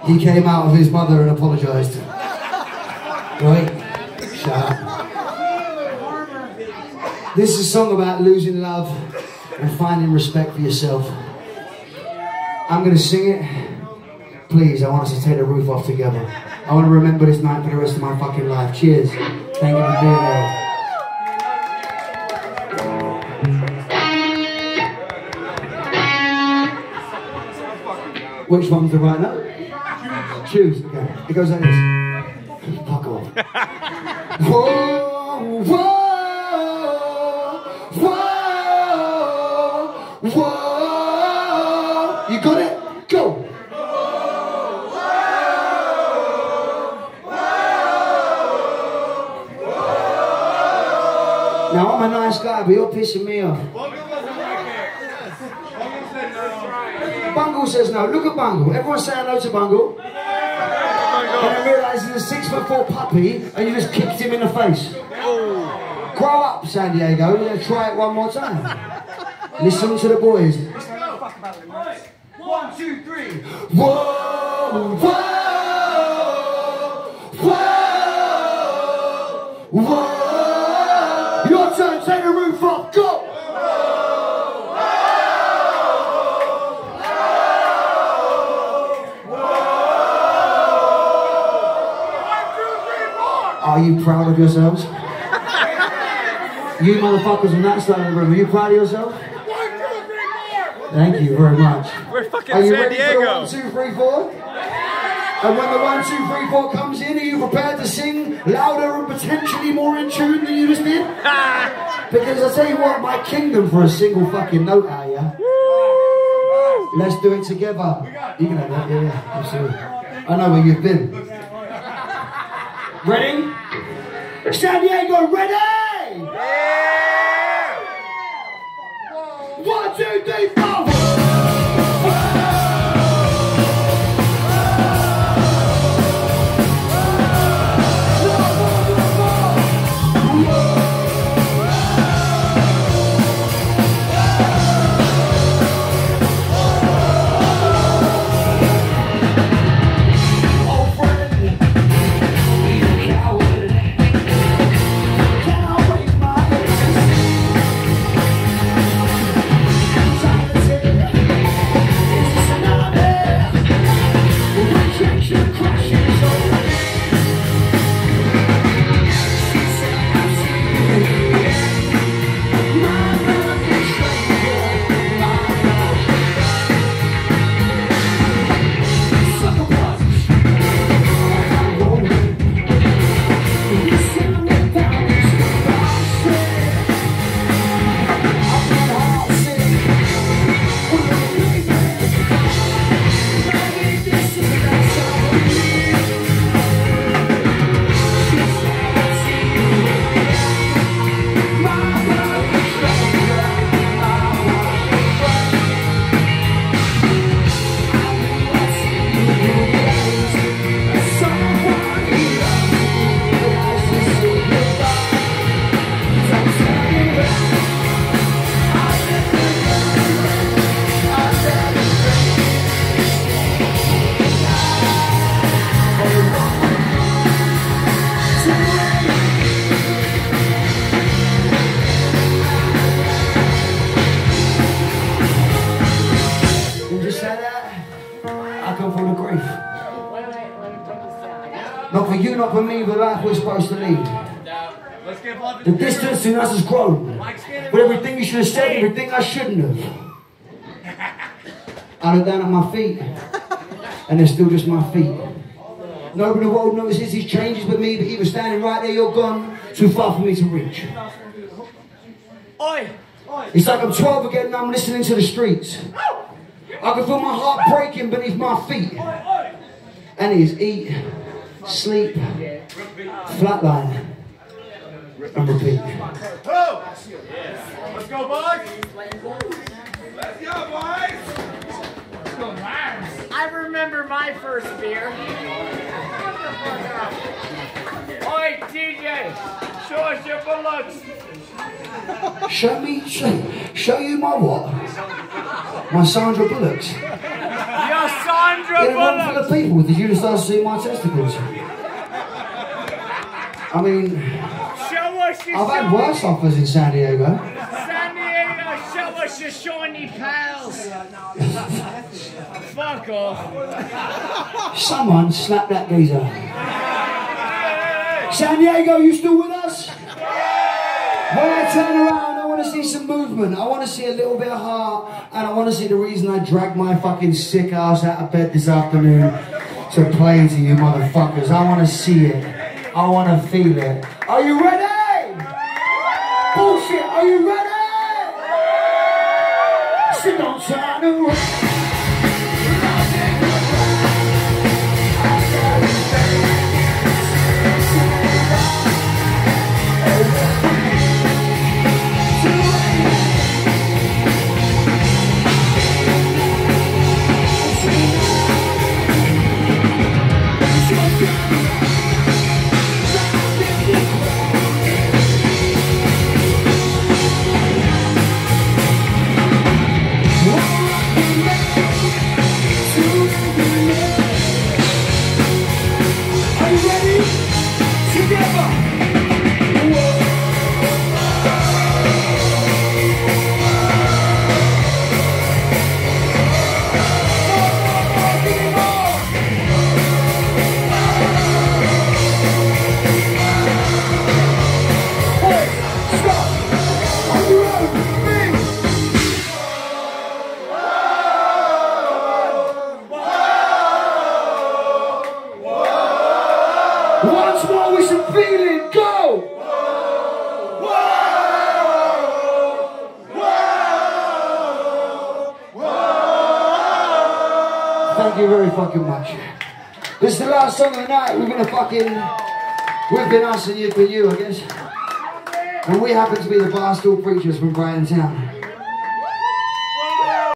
He came out of his mother and apologised. Right? Shut up. This is a song about losing love and finding respect for yourself. I'm going to sing it. Please, I want us to take the roof off together. I want to remember this night for the rest of my fucking life. Cheers. Thank you for being there. Which one's the right note? Choose. Okay. It goes like this. Fuck off. Whoa, whoa, whoa, whoa. You got it? Go. Now I'm a nice guy, but you're pissing me off. Bungle says no. Look at Bungle. Everyone's saying no to Bungle. And I realise he's a 6'4" puppy and you just kicked him in the face. Grow up, San Diego. We're going to try it one more time. Listen to the boys. 1, 2, 3. Whoa, whoa, whoa, whoa. Your turn. Take the roof off. Go. Are you proud of yourselves? You motherfuckers on that side of the room, are you proud of yourself? 1, 2, 3, 4! Thank you very much. We're fucking Are you San ready Diego. for the 1, 2, 3, 4? And when the 1, 2, 3, 4 comes in, are you prepared to sing louder and potentially more in tune than you just did? Because I tell you what, my kingdom for a single fucking note out here. Let's do it together. You can have that, yeah, absolutely. I know where you've been. Ready? San Diego, ready? Yeah! 1, 2, 3, 4. Not for you, not for me, but life we're supposed to lead. The distance between us has grown. But everything you should have said, everything I shouldn't have. I look down at my feet, and they're still just my feet. Nobody in the world notices these changes but me, but even standing right there, you're gone, too far for me to reach. It's like I'm 12 again and I'm listening to the streets. I can feel my heart breaking beneath my feet. And it is eat, sleep, flatline, and repeat. Let's go, boys! Let's go, boys! I remember my first beer. Oi, DJ, show us your bullocks. Show you my what? My Sandra Bullocks. Your Sandra Sandra In a room full Bullock. of people, did you just start seeing my testicles? I mean, Show us your I've had shiny- worse offers in San Diego. San Diego, show us your shiny pals. Fuck off. Someone slap that geezer. San Diego, you still with us? When I turn around, I want to see some movement. I want to see a little bit of heart. And I want to see the reason I dragged my fucking sick ass out of bed this afternoon to play to you motherfuckers. I want to see it. I want to feel it. Are you ready? Bullshit, are you ready? So don't turn around. Once more with some feeling, go! Thank you very fucking much. This is the last song of the night. We've been us and you've been you, I guess. And we happen to be the Barstool Preachers from Brighton Town.